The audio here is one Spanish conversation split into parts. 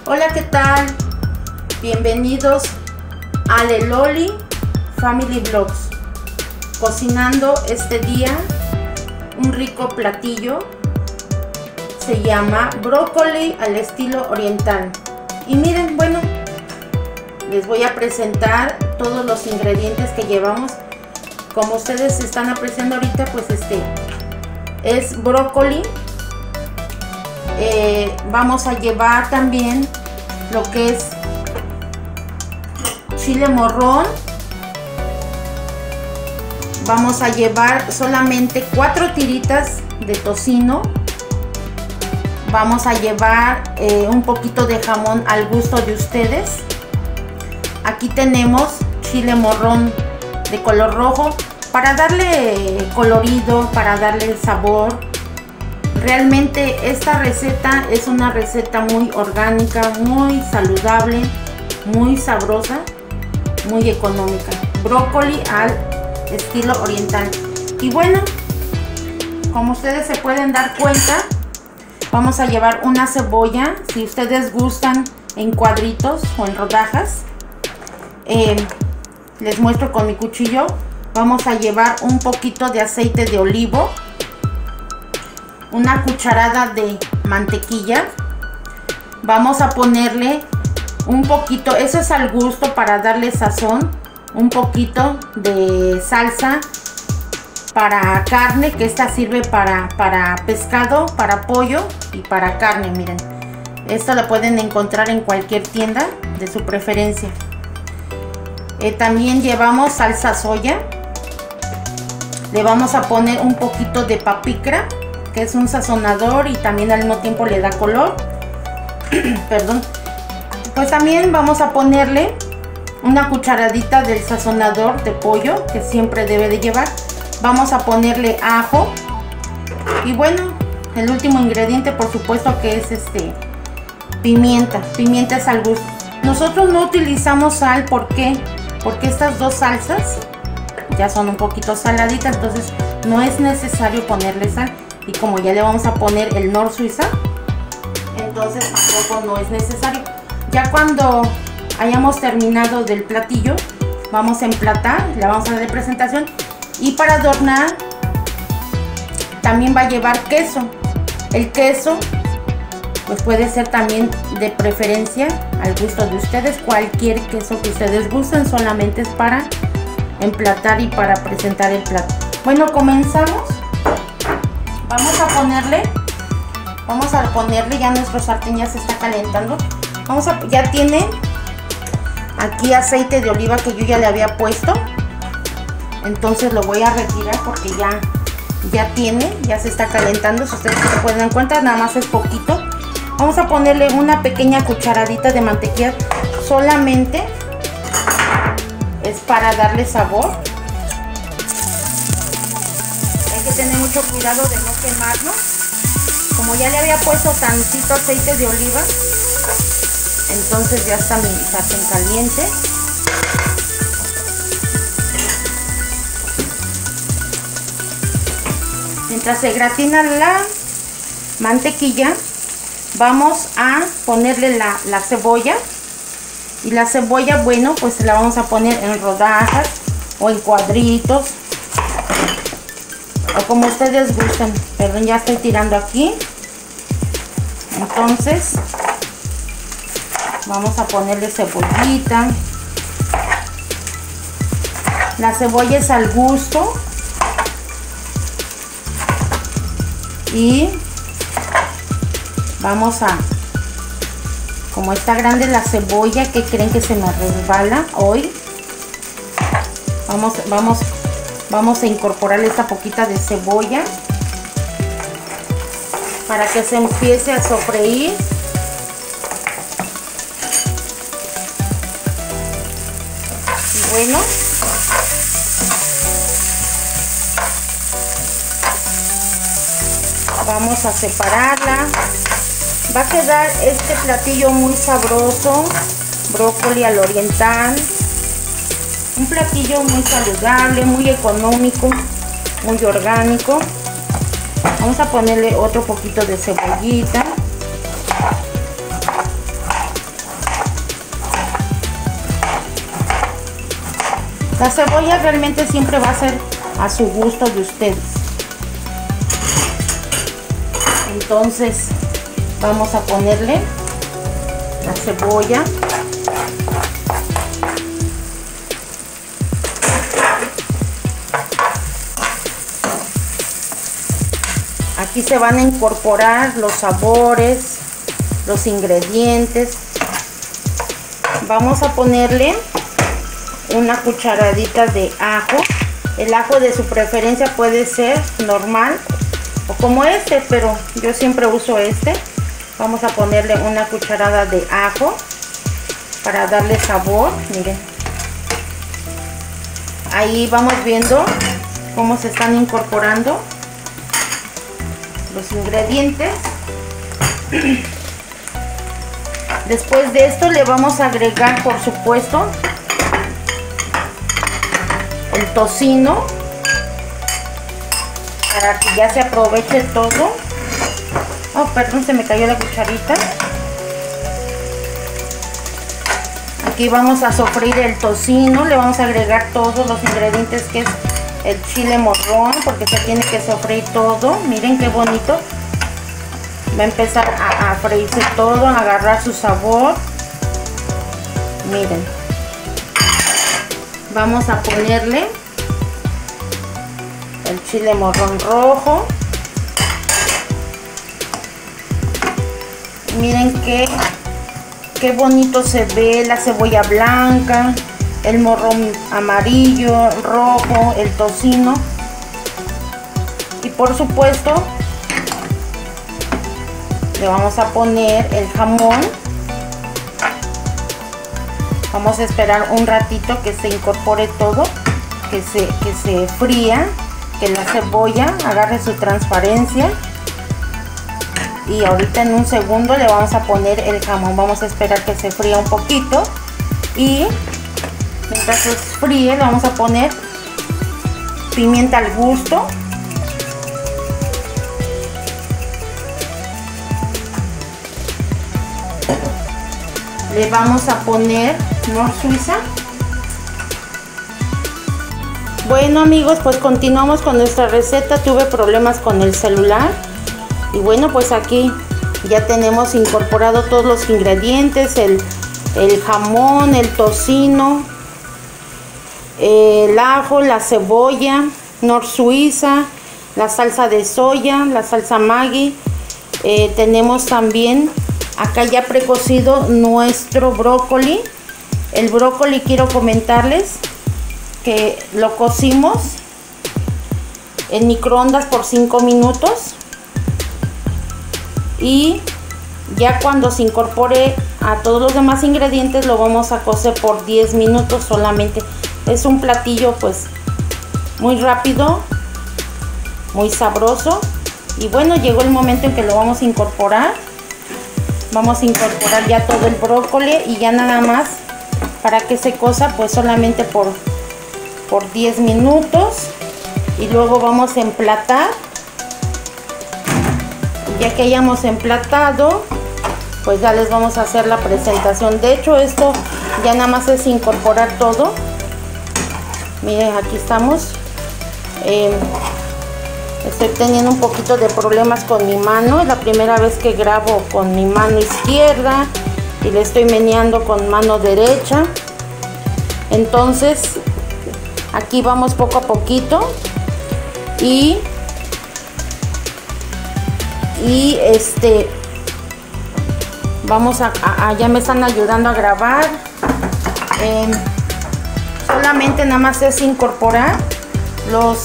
Hola, ¿qué tal? Bienvenidos a Leloli Family Vlogs. Cocinando este día un rico platillo. Se llama brócoli al estilo oriental. Y miren, bueno, les voy a presentar todos los ingredientes que llevamos. Como ustedes están apreciando ahorita, pues es brócoli. Vamos a llevar también lo que es chile morrón. Vamos a llevar solamente 4 tiritas de tocino. Vamos a llevar un poquito de jamón al gusto de ustedes. Aquí tenemos chile morrón de color rojo para darle colorido, para darle sabor. Realmente esta receta es una receta muy orgánica, muy saludable, muy sabrosa, muy económica. Brócoli al estilo oriental. Y bueno, como ustedes se pueden dar cuenta, vamos a llevar una cebolla, si ustedes gustan, en cuadritos o en rodajas. Les muestro con mi cuchillo. Vamos a llevar un poquito de aceite de olivo, una cucharada de mantequilla. Vamos a ponerle un poquito, eso es al gusto para darle sazón, un poquito de salsa para carne, que esta sirve para pescado, para pollo y para carne. Miren, esto lo pueden encontrar en cualquier tienda de su preferencia. También llevamos salsa soya. Le vamos a poner un poquito de papicra, que es un sazonador y también al mismo tiempo le da color. Perdón. Pues también vamos a ponerle una cucharadita del sazonador de pollo, que siempre debe de llevar. Vamos a ponerle ajo. Y bueno, el último ingrediente, por supuesto, que es pimienta. Pimienta es al gusto. Nosotros no utilizamos sal, ¿por qué? Porque estas dos salsas ya son un poquito saladitas, entonces no es necesario ponerle sal. Y como ya le vamos a poner el Nor Suiza, entonces tampoco no es necesario. Ya cuando hayamos terminado del platillo, vamos a emplatar, le vamos a dar de presentación. Y para adornar también va a llevar queso. El queso pues puede ser también de preferencia al gusto de ustedes. Cualquier queso que ustedes gusten, solamente es para emplatar y para presentar el plato. Bueno, comenzamos. Vamos a ponerle, ya nuestro sartén ya se está calentando. Ya tiene aquí aceite de oliva que yo ya le había puesto. Entonces lo voy a retirar porque ya se está calentando. Si ustedes se pueden dar cuenta, nada más es poquito. Vamos a ponerle una pequeña cucharadita de mantequilla, solamente es para darle sabor. Hay que tener mucho cuidado de no quemarlo. Como ya le había puesto tantito aceite de oliva, entonces ya está mi sartén caliente. Mientras se gratina la mantequilla, vamos a ponerle la cebolla. Y la cebolla, bueno, pues la vamos a poner en rodajas o en cuadritos, o como ustedes gusten. Perdón, ya estoy tirando aquí. Entonces vamos a ponerle cebollita. La cebolla es al gusto. Y vamos a, como está grande la cebolla, que creen que se me resbala hoy, vamos a incorporar esta poquita de cebolla para que se empiece a sofreír. Y bueno, vamos a separarla. Va a quedar este platillo muy sabroso, brócoli al oriental. Un platillo muy saludable, muy económico, muy orgánico. Vamos a ponerle otro poquito de cebollita. La cebolla realmente siempre va a ser a su gusto de ustedes. Entonces vamos a ponerle la cebolla. Aquí se van a incorporar los sabores, los ingredientes. Vamos a ponerle una cucharadita de ajo. El ajo de su preferencia puede ser normal o como este, pero yo siempre uso este. Vamos a ponerle una cucharada de ajo para darle sabor. Miren, ahí vamos viendo cómo se están incorporando los ingredientes. Después de esto le vamos a agregar, por supuesto, el tocino para que ya se aproveche todo. Oh, perdón, se me cayó la cucharita. Aquí vamos a sofreír el tocino, le vamos a agregar todos los ingredientes, que es el chile morrón, porque se tiene que sofreír todo. Miren qué bonito. Va a empezar a freírse todo, a agarrar su sabor. Miren. Vamos a ponerle el chile morrón rojo. Miren qué bonito se ve la cebolla blanca, el morrón amarillo, rojo, el tocino. Y por supuesto le vamos a poner el jamón. Vamos a esperar un ratito que se incorpore todo, que se fría, que la cebolla agarre su transparencia. Y ahorita en un segundo le vamos a poner el jamón. Vamos a esperar que se fría un poquito. Y mientras se fríe le vamos a poner pimienta al gusto. Le vamos a poner Knorr Suiza. Bueno amigos, pues continuamos con nuestra receta. Tuve problemas con el celular. Y bueno, pues aquí ya tenemos incorporado todos los ingredientes. El jamón, el tocino, el ajo, la cebolla, Knorr Suiza, la salsa de soya, la salsa Maggi. Tenemos también acá ya precocido nuestro brócoli. El brócoli quiero comentarles que lo cocimos en microondas por 5 minutos. Y ya cuando se incorpore a todos los demás ingredientes lo vamos a cocer por 10 minutos solamente. Es un platillo pues muy rápido, muy sabroso. Y bueno, llegó el momento en que lo vamos a incorporar. Vamos a incorporar ya todo el brócoli y ya nada más para que se cosa pues solamente por 10 minutos. Y luego vamos a emplatar. Ya que hayamos emplatado, pues ya les vamos a hacer la presentación. De hecho, esto ya nada más es incorporar todo. Miren, aquí estamos. Estoy teniendo un poquito de problemas con mi mano. Es la primera vez que grabo con mi mano izquierda y le estoy meneando con mano derecha. Entonces, aquí vamos poco a poquito. Y vamos ya me están ayudando a grabar. Solamente nada más es incorporar los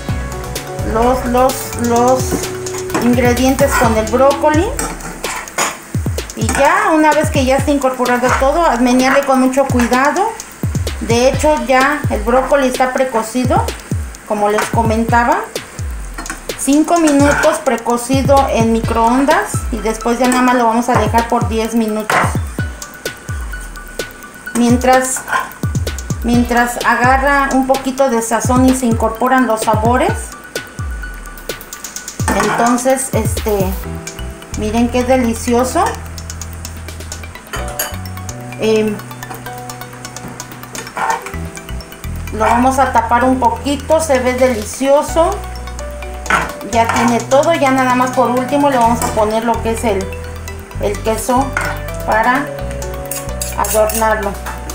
ingredientes con el brócoli. Y ya una vez que ya esté incorporado todo, menearle con mucho cuidado. De hecho ya el brócoli está precocido, como les comentaba. 5 minutos precocido en microondas y después ya nada más lo vamos a dejar por 10 minutos. Mientras agarra un poquito de sazón y se incorporan los sabores. Entonces, miren qué delicioso. Lo vamos a tapar un poquito, se ve delicioso. Ya tiene todo, ya nada más por último le vamos a poner lo que es el queso para adornarlo.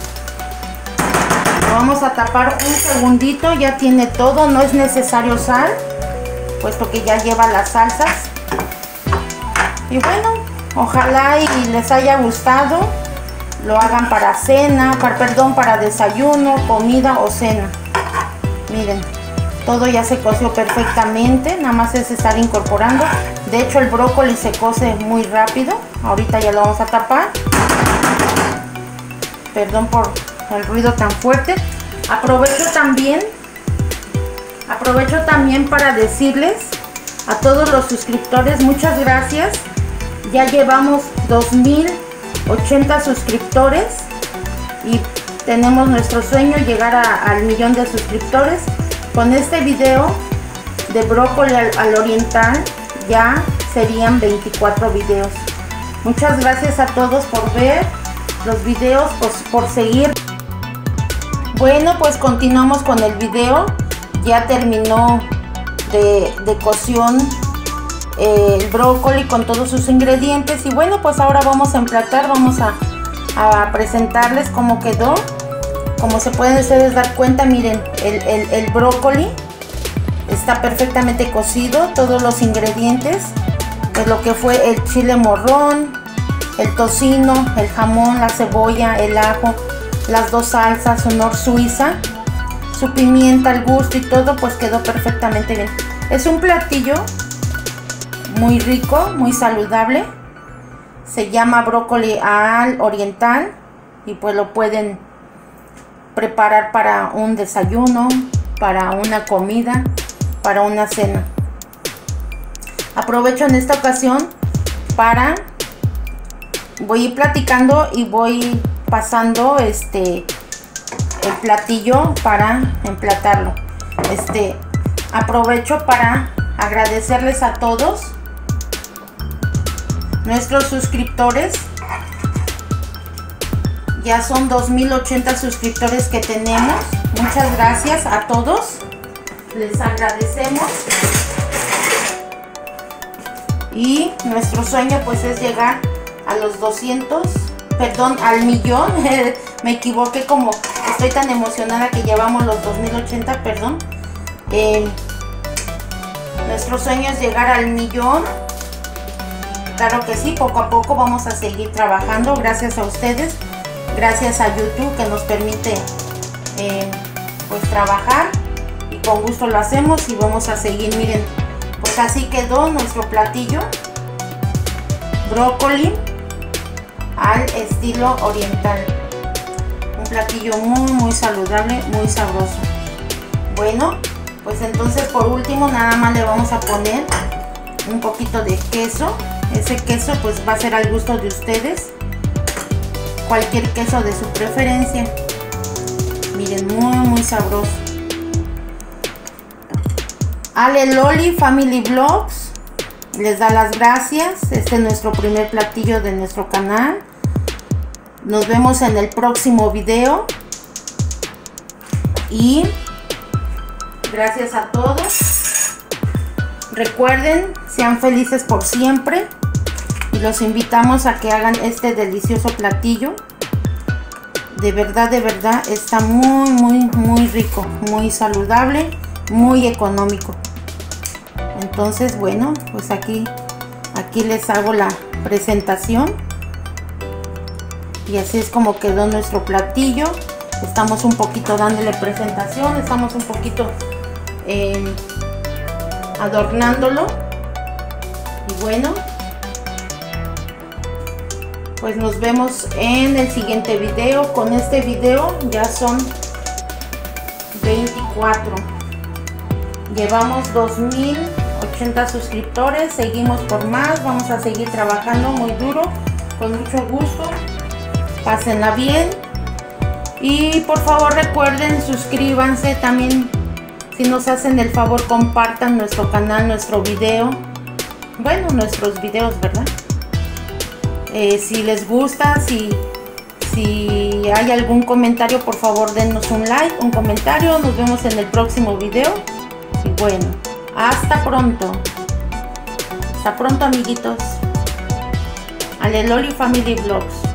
Lo vamos a tapar un segundito, ya tiene todo, no es necesario sal, puesto que ya lleva las salsas. Y bueno, ojalá y les haya gustado. Lo hagan para cena, para desayuno, comida o cena. Miren, todo ya se coció perfectamente, nada más es estar incorporando. De hecho, el brócoli se cose muy rápido. Ahorita ya lo vamos a tapar. Perdón por el ruido tan fuerte. Aprovecho también para decirles a todos los suscriptores, muchas gracias. Ya llevamos 2080 suscriptores y tenemos nuestro sueño llegar al 1.000.000 de suscriptores. Con este video de brócoli al oriental ya serían 24 videos. Muchas gracias a todos por ver los videos, por seguir. Bueno, pues continuamos con el video. Ya terminó de cocción el brócoli con todos sus ingredientes. Y bueno, pues ahora vamos a emplatar, vamos a presentarles cómo quedó. Como se pueden ustedes dar cuenta, miren, el brócoli está perfectamente cocido. Todos los ingredientes, pues lo que fue el chile morrón, el tocino, el jamón, la cebolla, el ajo, las dos salsas, su nor suiza, su pimienta al gusto y todo, pues quedó perfectamente bien. Es un platillo muy rico, muy saludable. Se llama brócoli al oriental y pues lo pueden preparar para un desayuno, para una comida, para una cena. Aprovecho en esta ocasión para voy a ir platicando y voy pasando el platillo para emplatarlo. Aprovecho para agradecerles a todos nuestros suscriptores. Ya son 2080 suscriptores que tenemos. Muchas gracias a todos. Les agradecemos. Y nuestro sueño pues es llegar a los 200, perdón, al 1.000.000. Me equivoqué, como estoy tan emocionada que llevamos los 2080, perdón. Nuestro sueño es llegar al 1.000.000. Claro que sí, poco a poco vamos a seguir trabajando. Gracias a ustedes. Gracias a YouTube que nos permite pues trabajar, y con gusto lo hacemos y vamos a seguir. Miren, pues así quedó nuestro platillo brócoli al estilo oriental. Un platillo muy saludable, muy sabroso. Bueno, pues entonces por último nada más le vamos a poner un poquito de queso. Ese queso pues va a ser al gusto de ustedes, cualquier queso de su preferencia. Miren, muy sabroso. Ale Loli Family Vlogs les da las gracias. Este es nuestro primer platillo de nuestro canal. Nos vemos en el próximo video y gracias a todos. Recuerden, sean felices por siempre. Y los invitamos a que hagan este delicioso platillo. De verdad está muy rico, muy saludable, muy económico. Entonces, bueno, pues aquí les hago la presentación. Y así es como quedó nuestro platillo. Estamos un poquito dándole presentación, estamos un poquito adornándolo. Y bueno, pues nos vemos en el siguiente video. Con este video ya son 24. Llevamos 2080 suscriptores. Seguimos por más. Vamos a seguir trabajando muy duro, con mucho gusto. Pásenla bien. Y por favor recuerden, suscríbanse también. Si nos hacen el favor, compartan nuestro canal, nuestro video. Bueno, nuestros videos, ¿verdad? Si les gusta, si Si hay algún comentario, por favor denos un like, un comentario. Nos vemos en el próximo video. Y bueno, hasta pronto. Hasta pronto, amiguitos. Ale Loli Family Vlogs.